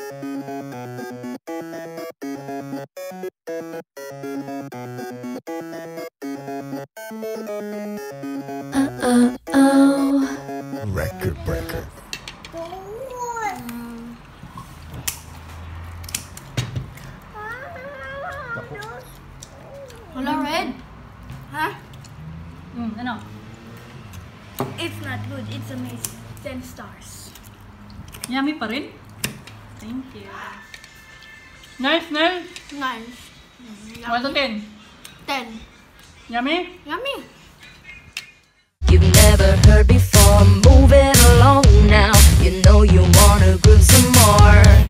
Record breaker. Wala, Red. Ha? Ano? It's not good. It's amazing. 10 stars. Yummy pa rin? Thank you. Nice, nice. Nice. 1 to 10. 10. Yummy? Yummy. You've never heard before, move it along now. You know you wanna groove some more.